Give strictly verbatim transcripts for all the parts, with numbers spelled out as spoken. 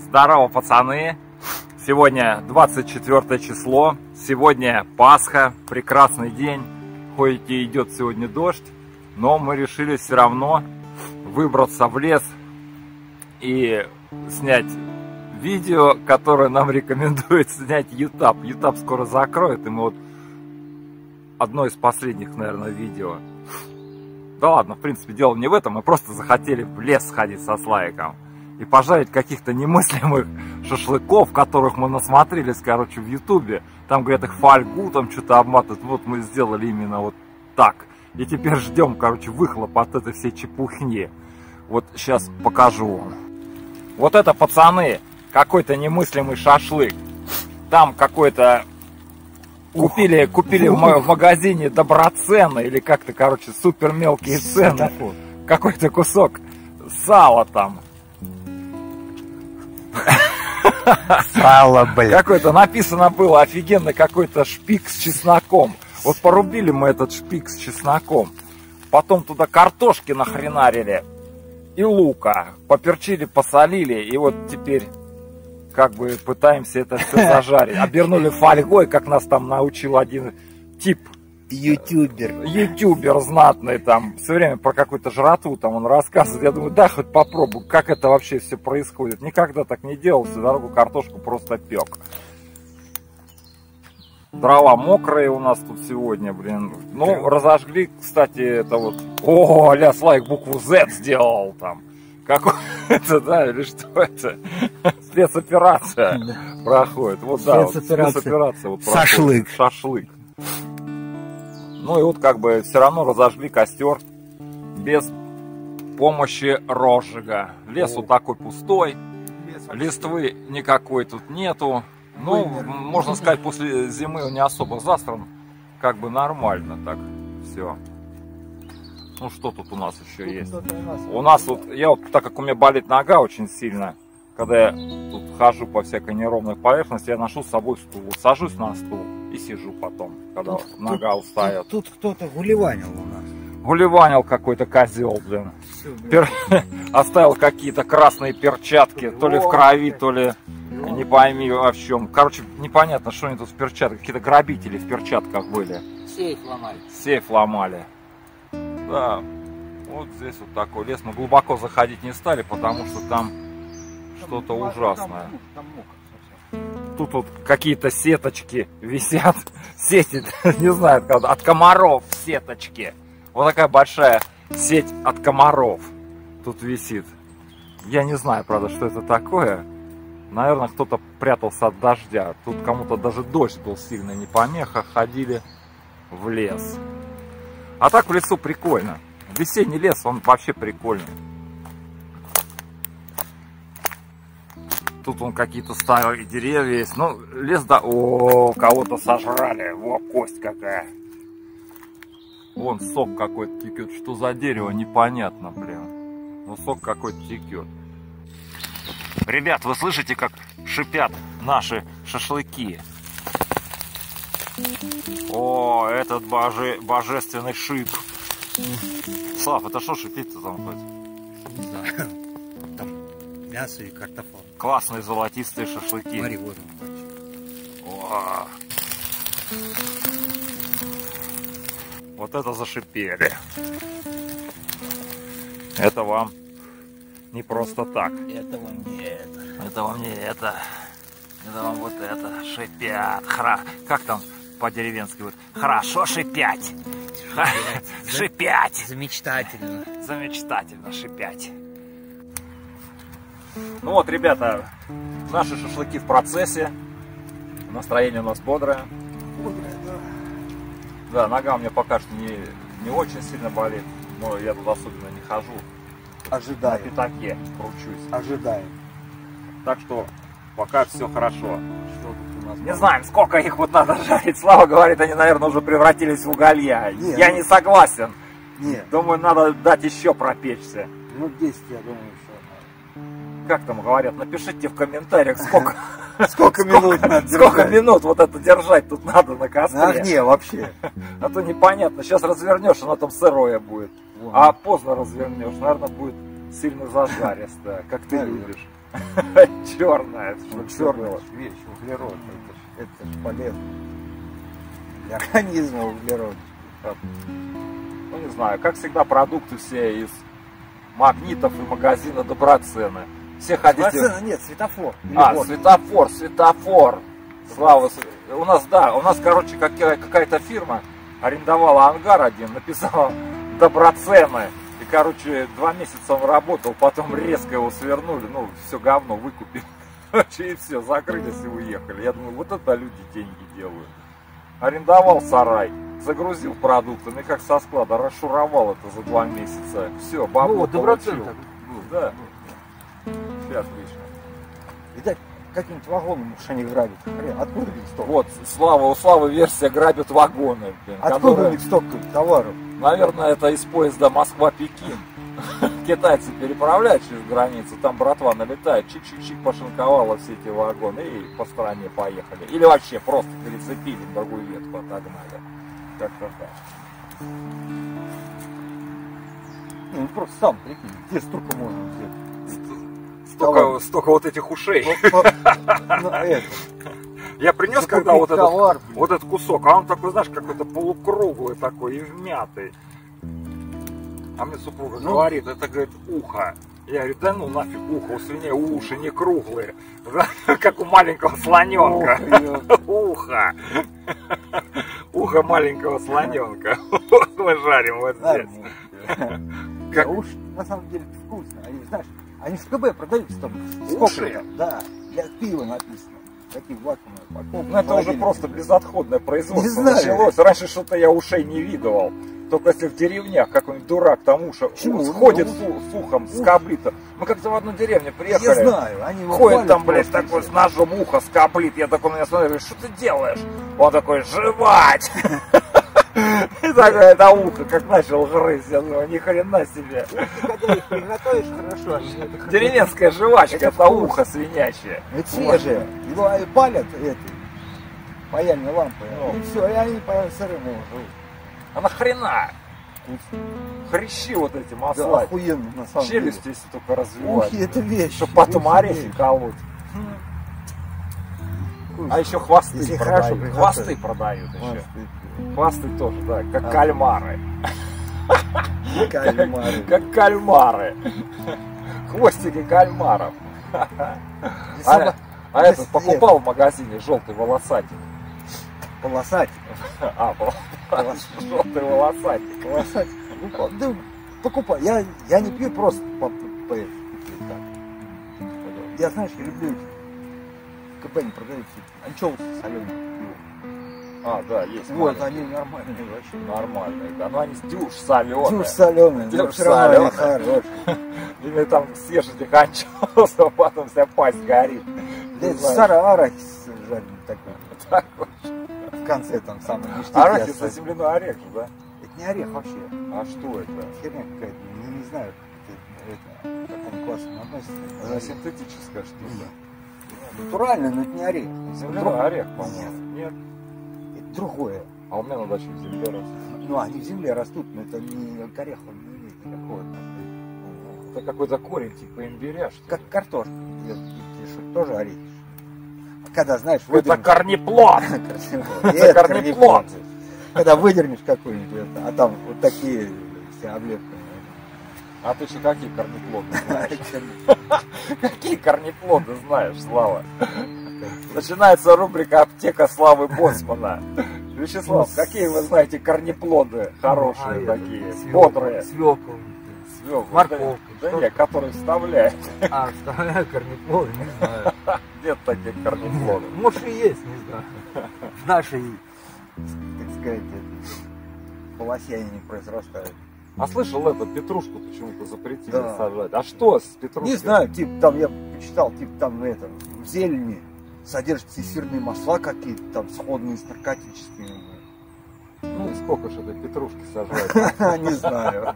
Здорово, пацаны! Сегодня двадцать четвёртое число, сегодня Пасха, прекрасный день, хоть и идет сегодня дождь, но мы решили все равно выбраться в лес и снять видео, которое нам рекомендует снять YouTube. YouTube скоро закроет, и мы вот одно из последних, наверное, видео. Да ладно, в принципе, дело не в этом, мы просто захотели в лес сходить со Славиком и пожарить каких-то немыслимых шашлыков, которых мы насмотрелись, короче, в Ютубе. Там, говорят, их фольгу, там что-то обматывают. Вот мы сделали именно вот так. И теперь ждем, короче, выхлоп от этой всей чепухни. Вот сейчас покажу вам. Вот это, пацаны, какой-то немыслимый шашлык. Там какой-то... Купили, купили в магазине доброценно, или как-то, короче, супер мелкие цены. Какой-то кусок сала там. Сало, блин. Какой-то написано было офигенно какой-то шпик с чесноком. Вот порубили мы этот шпик с чесноком. Потом туда картошки нахренарили. И лука. Поперчили, посолили. И вот теперь как бы пытаемся это все зажарить. Обернули фольгой, как нас там научил один тип. Ютубер. Ютубер знатный там. Все время про какую-то жратву там он рассказывает. Я думаю, да, хоть попробую, как это вообще все происходит. Никогда так не делал. Всю дорогу картошку просто пек. Дрова мокрые у нас тут сегодня, блин. Ну, разожгли, кстати, это вот... О, ля, Слайк букву Z сделал там. Какой это, да, или что это? Спецоперация да. проходит. Вот, да, спецоперация. Вот, спецоперация вот Шашлык. Шашлык. Ну и вот как бы все равно разожгли костер без помощи розжига. Лес вот такой пустой, листвы никакой тут нету. Ну, можно сказать, после зимы он не особо засран, как бы нормально так все. Ну что тут у нас еще тут есть? У нас, у нас вот, я вот, так как у меня болит нога очень сильно, когда я тут хожу по всякой неровной поверхности, я ношу с собой стул. Вот сажусь на стул и сижу потом, когда тут, нога тут, устает. Тут, тут кто-то гулеванил у нас. Гулеванил какой-то козел, блин. Все, блин. Пер... Оставил какие-то красные перчатки, то ли в крови, то ли не пойми в чем. Короче, непонятно, что они тут в перчатках. Какие-то грабители в перчатках были. Сейф ломали. Сейф ломали. Да, вот здесь вот такой лес. Мы глубоко заходить не стали, потому что там что-то ужасное. Тут вот какие-то сеточки висят. Сети, не знаю, от комаров сеточки. Вот такая большая сеть от комаров тут висит. Я не знаю, правда, что это такое. Наверное, кто-то прятался от дождя. Тут кому-то даже дождь был сильный, не помеха. Ходили в лес. А так в лесу прикольно. Весенний лес, он вообще прикольный. Тут он какие-то старые деревья есть. Ну, лес, да... О, кого-то сожрали. Во, кость какая. Вон сок какой-то текет. Что за дерево, непонятно, блин. Ну, сок какой-то текет. Ребят, вы слышите, как шипят наши шашлыки? О, этот боже... божественный шип. Слав, это что шипит-то там хоть? Не знаю. Там мясо и картофан. Классные золотистые шашлыки. Смотри, вот он. О. Вот это зашипели. Это вам не просто так. Это вам не это. Это вам не это. Это вам вот это. Шипят. Хра... Как там по-деревенски вот? Хорошо шипять. Шипять. Замечтательно. Замечтательно шипять. Ну вот, ребята, наши шашлыки в процессе. Настроение у нас бодрое. Бодрое, да. Да, нога у меня пока что не, не очень сильно болит. Но я тут особенно не хожу. Ожидаем. На пятаке кручусь. Ожидаем. Так что пока все хорошо. Что тут у нас? Не знаем, сколько их вот надо жарить. Слава говорит, они, наверное, уже превратились в уголья. Нет, я ну... не согласен. Нет. Думаю, надо дать еще пропечься. Ну, десять, я думаю, что... Как там говорят, напишите в комментариях, сколько, сколько минут надо сколько минут вот это держать тут надо на костре. На огне вообще. А то непонятно, сейчас развернешь, оно там сырое будет. А поздно развернешь, наверное, будет сильно зажаристое, как ты любишь. Черная. Ну, черная вещь, углерод. Это ж, это ж полезно. Для организма углерод. Ну не знаю, как всегда продукты все из Магнитов и магазина Доброцены. Все хотите... Доброцена нет, светофор. А, Вот. светофор, светофор. Слава, у нас, да, у нас, короче, какая-то фирма арендовала ангар один, написала Доброцены. И, короче, два месяца он работал, потом резко его свернули, ну, все говно выкупили. Короче, и все, закрылись и уехали. Я думаю, вот это люди деньги делают. Арендовал сарай, загрузил продукты, и как со склада расшуровал это за два месяца. Все, бабло Ну, вот получил. Доброцен Да. Все отлично. Видать, каким-нибудь вагоном уж они грабят. Хрен, откуда у них столько? Вот, Слава, у Славы версия грабят вагоны. Блин, Откуда которые, у них столько товаров? наверное, это из поезда Москва-Пекин. Китайцы переправляют через границу, там братва налетает, чик-чик-чик пошинковала все эти вагоны и по стране поехали. Или вообще просто перецепили, другую ветку отогнали. Как-то так. Ну, просто сам прикинь, где столько можно взять? Столько, столько вот этих ушей. Вот, ну, это, Я принес, закупить когда вот этот, товар, блин. вот этот кусок, а он такой, знаешь, какой-то полукруглый такой и вмятый. А мне супруга Ну. говорит, это, говорит, ухо. Я говорю, да ну нафиг ухо, у свиней уши не круглые, как у маленького слоненка. Ухо. Ухо маленького слоненка. Вот мы жарим вот здесь. Как? Как- Уж на самом деле вкусно. Они, знаешь, они в КБ продаются там. Уши? Сколько там? Да, для пива написано. Такие вакуумные упаковки. Ну это уже холодильник. просто безотходное производство Не знаю. началось. Раньше что-то я ушей не видывал. Только если в деревнях какой-нибудь дурак там уши Почему? сходит Ну, с, с ухом, скоблито. Мы как-то в одну деревню приехали. Я знаю, они его Ходит палят там, блядь, просто, такой и с всё. ножом ухо скоблит. Я такой на меня смотрю, говорю, что ты делаешь? Он такой, жевать! И такое это ухо, как начал грызть. Я думаю, ни хрена себе. Когда их приготовишь хорошо, они это хорошо. Деревенская жвачка, Это это вкусно. ухо свинячье. Это свежее. Его и палят этой паяльной лампой. Ну. И все, и они по сырым его живут. А нахрена? Вкусно. Хрящи вот эти Да, масла. охуенно на самом Челюсть, деле. если только развивать. Ухи, это вещь. Чтобы потом Ухи орехи вещь. колоть. Вкусно. А еще хвосты Если хорошо продают. приготовить. Хвосты продают еще. Хвосты. Хвосты тоже, да, как А. кальмары. Кальмары. Как кальмары. Хвостики кальмаров. И А, соба- а этот Здесь покупал в магазине желтый волосатик. Полосатик. А, Полос- желтый волосатик. Полосатик. Ну, да, покупай. Я, я не пью просто по, по, по это, купить так. Я, знаешь, я люблю в КП не продаются анчоусы соленые. А, да, есть. Вот, маленькие. они нормальные вообще. Нормальные, да. Но они дюж соленые. Дюж соленые, но Дюж все равно они соленые. хорошие. Или там съешь этих анчоусов, а потом вся пасть горит. Да Не это знаю. сара арахис жареный такой. Такой. В конце там самый ништяк. Арахис я это ставлю. земляной орех же, да? Это не орех вообще. А что это? Херня какая-то. Не, не знаю, как это, это, к какому классу относится. Это синтетическая штука. Натурально, но это не орех. Земляной орех, по-моему. Нет. Это другое. А у меня на даче в земле растет. Ну, они в земле растут, но это не к ореху не имеет никакого отношения. Это какой-то корень типа имбиря, что ли? Как картошка. Я- я что, тоже орехи. А когда, знаешь, Это выдернешь... корнеплод! Это Это корнеплод! Когда выдернешь какой-нибудь, это, а там вот такие все облепки. А ты еще какие корнеплоды знаешь? Какие корнеплоды знаешь, Слава? Начинается рубрика «Аптека Славы Боцмана». Вячеслав, какие вы знаете корнеплоды хорошие такие, бодрые? Свекла. Свёкла. Морковка. Да, да нет, которые вставляют. А, вставляю корнеплоды, не знаю. Нет таких корнеплодов. Может и есть, не знаю. В нашей Так сказать, это, полосе они не произрастают. А слышал это, петрушку почему-то запретили Да. сажать. А что с петрушкой? Не знаю, типа там я почитал, типа там это, в зелени содержатся эфирные масла какие-то там сходные с наркотическими. Ну и сколько же этой петрушки сажать? Не знаю.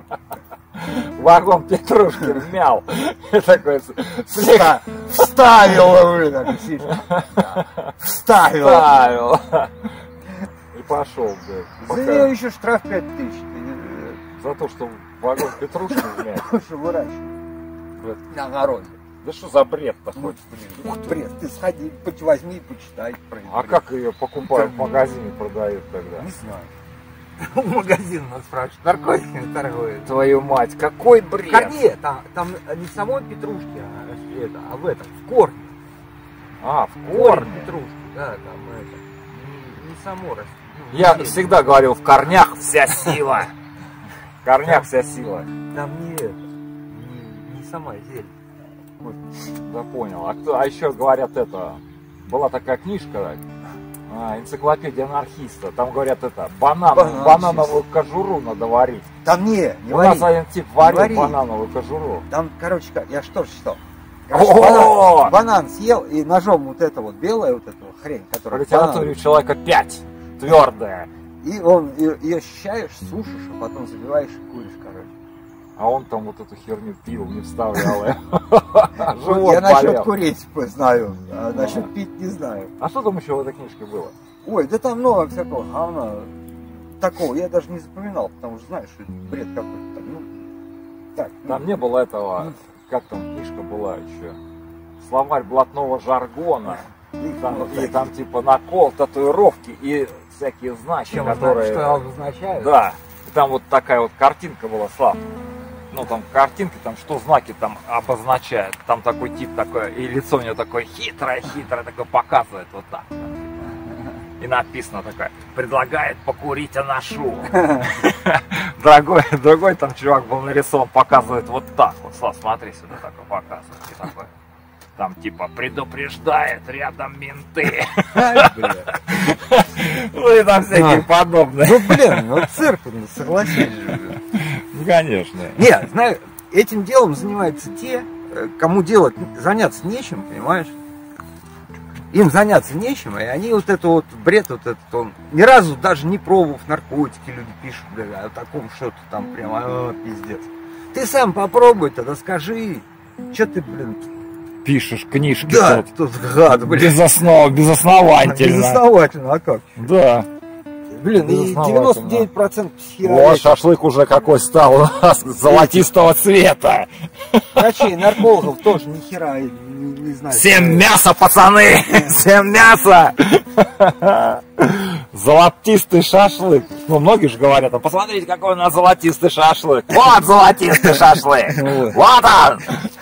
Вагон петрушки вмял. И такой слег Вста- Вставила вы так, сильно. Вставила. ставил. И пошел, блядь. За нее Пока- еще штраф пять тысяч. За то, что вагон петрушки вмять. Ты что выращиваешь на огороде. Да что за бред-то Ну, хоть? блин, ух, бред, ты сходи, поч- возьми и почитай. Про А бред. как ее покупают в магазине, продают тогда? Не знаю. В магазин нас спрашивают, наркотиками торгует. Твою мать, какой В бред! корне, там, там не в самой петрушке, а, это, а в этом, в корне. А, в Корень корне. петрушки, да, там это, не, не само растет. Ну, Я не- всегда говорил, в корнях вся сила. В корнях вся сила. Там не это, не, не сама зелень. Да понял. А, кто, а еще говорят это, была такая книжка, а, энциклопедия анархиста. Там говорят это, банан, Банан, банановую кожуру надо варить. Там не, не У вари. нас один тип варил вари. банановую кожуру. Там, короче, как, я что читал? Короче, О! банан, банан съел и ножом вот это вот белое, вот эту хрень, По которая литературе у человека пять. Твердая. и он ее, ее ощущаешь, сушишь, а потом забиваешь и куришь, короче. А он там вот эту херню пил, не вставлял. Вот я насчет курить знаю, а насчет пить не знаю. А что там еще в этой книжке было? Ой, да там много всякого говна такого, я даже не запоминал, потому что знаешь, это бред какой-то там. Ну, так, ну, Там не было этого, как там книжка была еще, словарь блатного жаргона. и Там, вот и так. там типа накол, татуировки и всякие знаки, Чем которые... что обозначает? Да, и там вот такая вот картинка была, Слав. Ну там картинки, там что знаки там обозначают. Там такой тип такой, и лицо у него такое хитрое-хитрое, такое показывает вот так. И написано такое, предлагает покурить анашу. Другой, другой там чувак был нарисован, показывает вот так вот. Слав, смотри сюда, такой показывает. И такой, там типа предупреждает рядом менты. Ай, бля. Ну и там всякие подобные. Ну блин, ну цирк, ну, согласись же. Ну, конечно. Нет, знаю, этим делом занимаются те, э, кому делать, заняться нечем, понимаешь? Им заняться нечем, и они вот это вот бред, вот этот, он ни разу даже не пробовав наркотики, люди пишут, бля, о таком что-то там прямо, а, пиздец. Ты сам попробуй тогда, скажи, что ты, блин, Пишешь книжки да, тут. тут гад, блин, Без основ, безосновательно. безосновательно, а как? Да. Блин, и Безосновательно. девяносто девять процентов Вот психиатров, шашлык уже какой стал у нас, золотистого цвета. врачей, наркологов тоже ни хера не, не знаю. Всем мясо, пацаны! Всем мясо! Золотистый шашлык. Ну, многие же говорят, а посмотрите, какой у нас золотистый шашлык. Вот золотистый шашлык. Вот он!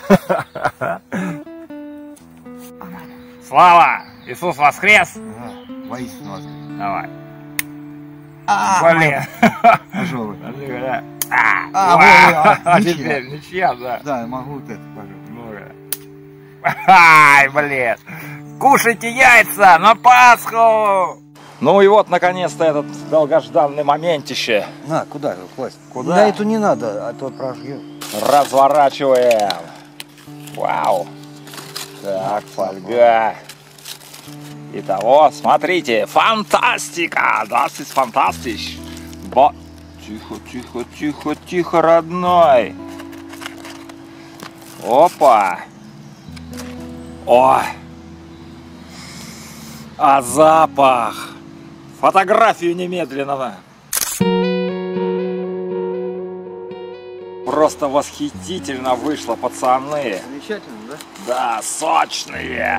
Слава! Иисус воскрес! Воистину вас. Давай. А, Блин. пожалуй. А, А, уа, вот, ничья. теперь ничья, да. Да, я могу вот это, пожалуй. Ну-ка. Ай, блин. Кушайте яйца на Пасху! Ну и вот, наконец-то, этот долгожданный моментище. На, куда его класть? Куда? На эту не надо, а то прожью. Разворачиваем. Вау. Так, фольга. Итого, смотрите, фантастика! Das ist fantastisch. Бо... Тихо, тихо, тихо, тихо, родной. Опа. О. А запах. Фотографию немедленно. Просто восхитительно вышло, пацаны. Замечательно, да? Да, сочные.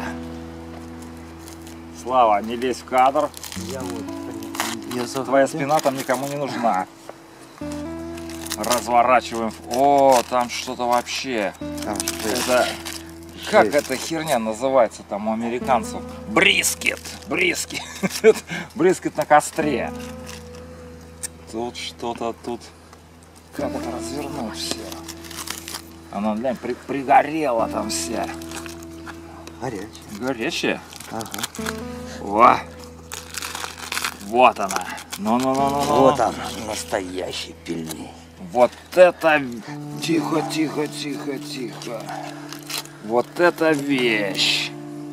Слава, не лезь в кадр. Я вот, я за... Твоя спина там никому не нужна. Разворачиваем. О, там что-то вообще. Там жесть. Это... Как Жесть. эта херня называется там у американцев? Брискет. Брискет. Брискет на костре. Тут что-то тут. Как это развернуть все? Она, глянь, при, пригорела там вся. Горячий. Горячая? Ага. О! Вот она. Ну-ну-ну-ну. Вот он, настоящий пельмень. Вот это... Тихо, тихо, тихо, тихо. Вот это вещь.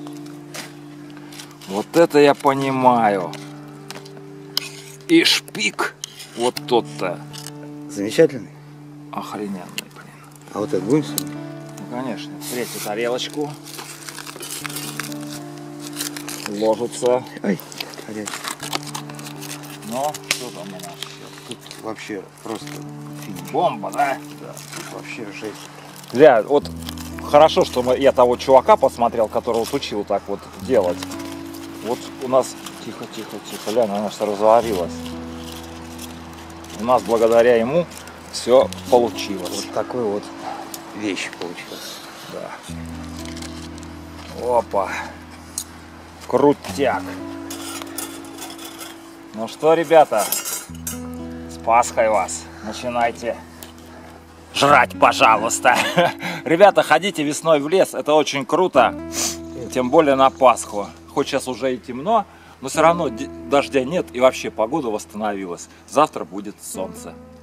Вот это я понимаю. И шпик. Вот тот-то. Замечательный. Охрененный, блин. А вот это будем сегодня? Ну, конечно. Третью тарелочку. Ложится. Ай, горячий. Ну, что там у нас сейчас? Тут вообще просто фигня. Бомба, да? Да, тут вообще жесть. Бля, вот хорошо, что мы, я того чувака посмотрел, который вот учил так вот делать. Вот у нас... Тихо, тихо, тихо. Ля, она что развалилась. У нас благодаря ему все получилось. Вот такой вот вещь получилась. Да. Опа. Крутяк. Ну что, ребята, с Пасхой вас. Начинайте жрать, пожалуйста. Ребята, ходите весной в лес, это очень круто. Тем более на Пасху. Хоть сейчас уже и темно, но все равно дождя нет и вообще погода восстановилась. Завтра будет солнце.